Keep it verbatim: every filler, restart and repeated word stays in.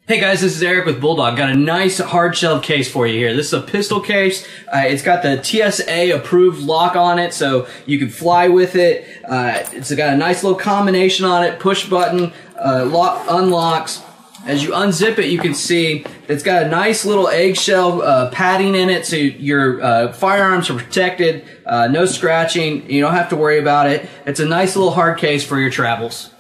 Hey guys, this is Eric with Bulldog. Got a nice hard shell case for you here. This is a pistol case. Uh, it's got the T S A approved lock on it, so you can fly with it. Uh, it's got a nice little combination on it, push button, uh, lock, unlocks. As you unzip it, you can see it's got a nice little eggshell uh, padding in it, so your uh, firearms are protected, uh, no scratching, you don't have to worry about it. It's a nice little hard case for your travels.